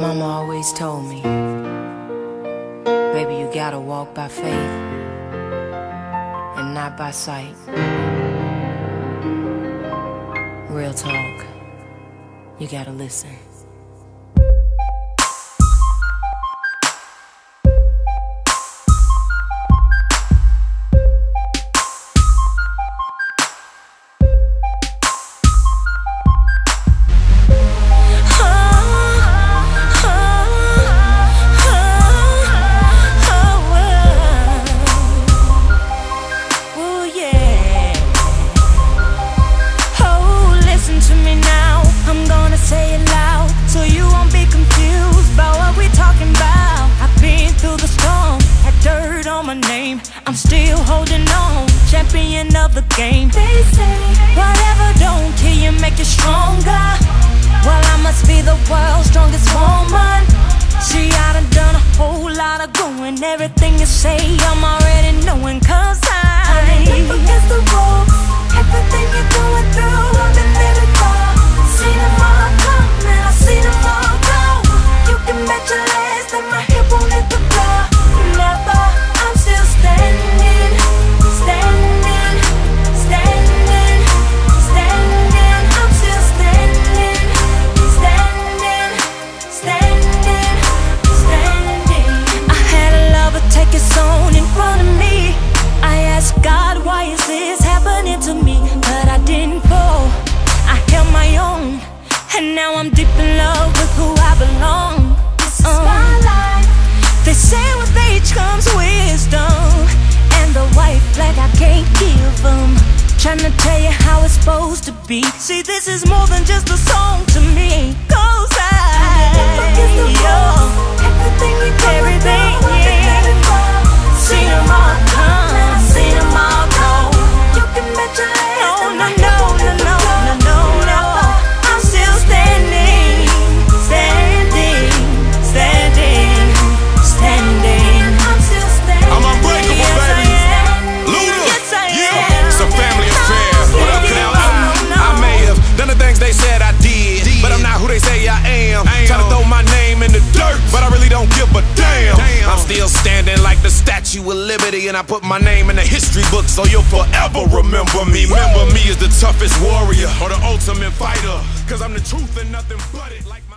Mama always told me, baby, you gotta walk by faith and not by sight. Real talk, you gotta listen. I'm still holding on, champion of the game. They say whatever don't kill you make you stronger. Well, I must be the world's strongest woman. See, I done a whole lot of going. Everything you say, I'm already knowing. Cause I'm against the ropes. Everything you're going through, I've been living for. Seen them all come and I've seen them all go. You can bet your legs that my hip won't hit the floor. Never. I'm still standing, standing, standing, standing. I'm still standing, standing, standing, standing. I had a lover take his own in front of me. I asked God, why is this happening to me? But I didn't fall, I held my own. And now I'm deep in love with who I belong. This is my life. They say with age comes wisdom, and the white flag I can't give them. Tryna tell you how it's supposed to be. See, this is more than just a song to me. Cause everything you do, everything, yeah. Seen them all come, seen them all go. You can bet your legs. No. I'm still standing, standing, standing, standing. I'm still standing. I'm unbreakable, baby. Luda, yeah. It's a family affair. What up, Cloud? I may have done the things they said I did, but I'm not who they say I am. Trying to throw my name in the dirt, but I really don't give a damn. I'm still standing like the Statue of Liberty, and I put my name in the history book, so you'll forever remember me. Remember me as the toughest warrior or the ultimate fighter, cause I'm the truth and nothing but it. Like